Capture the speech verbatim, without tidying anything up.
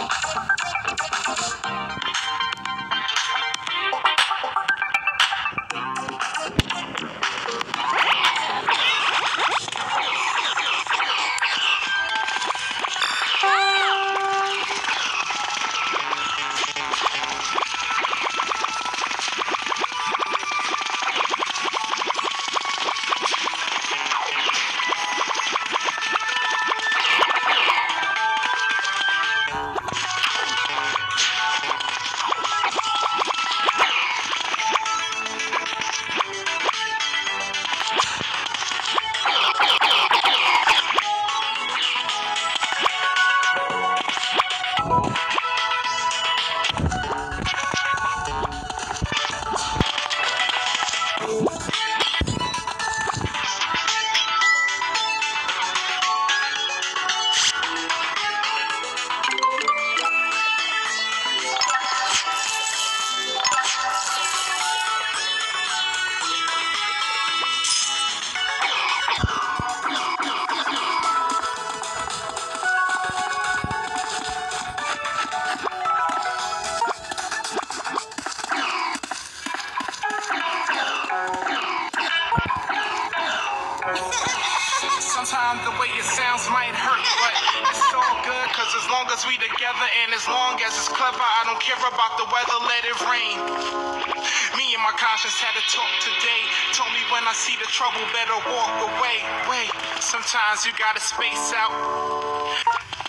Sometimes the way it sounds might hurt, but it's all good, cause as long as we together and as long as it's clever, I don't care about the weather, let it rain. Me and my conscience had a talk today, told me when I see the trouble, better walk away. Wait, sometimes you gotta space out.